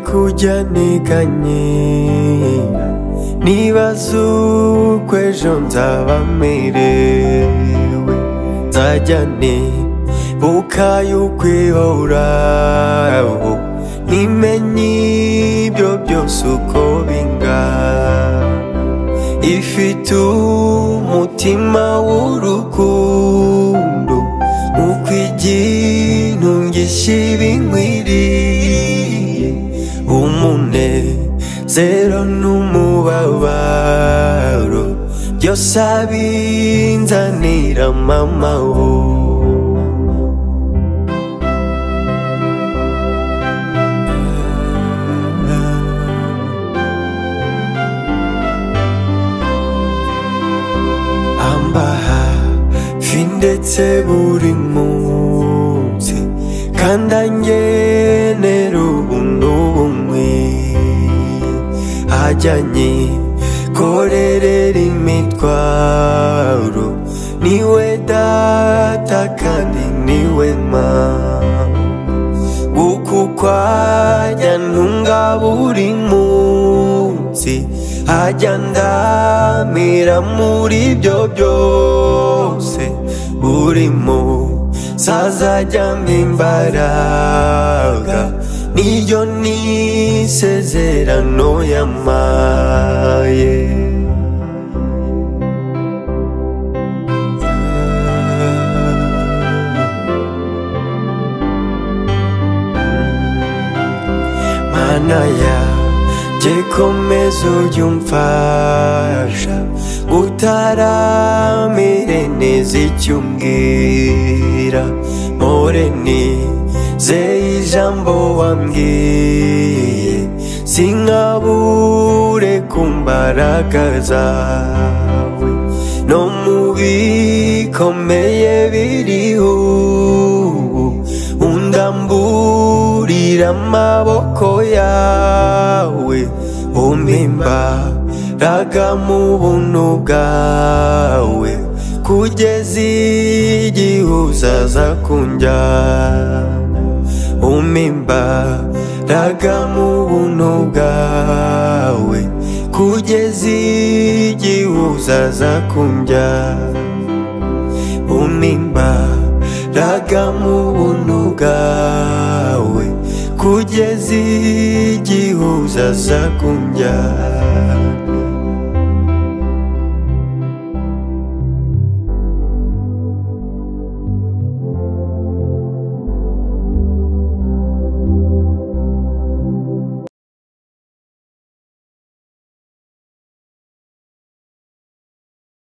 kujya niganyira nibaza uko ejo nzaba merewe, nzajya nibuka yuko ihoraho nimenye ibyo byose uko bingana, ifite umutima w'urukundo uko igintungisha ibinkwiriye, umunezero n'umubabaro byose abinzanira mama wo. Hafi ndetse buri munsi kandi angenera ubuntu bumwe, ajyanye korerera imitwaro, niwe data kandi niwe mama, uku kwajya ntunga buri munsi, ajya ndamira muri byo byose, buri munsi azajyamo imbaraga, niyo n'isezerano yampaye. Mana yanjye komeza ujye umfasha gutaramire neza icyo umbwira, mpore nizeye ijambo wambwiye, sinkabure ku mbaraga zawe, no mu bikomeye biriho ubu undamburira amaboko yawe, umpimbaraga mu buntu bwawe, kugeza igihe uzaza kunjyana, umpimbaraga mu buntu bwawe, kugeza igihe uzaza kunjyana, umpimbaraga mu buntu bwawe, kugeza igihe uzaza kunjyana.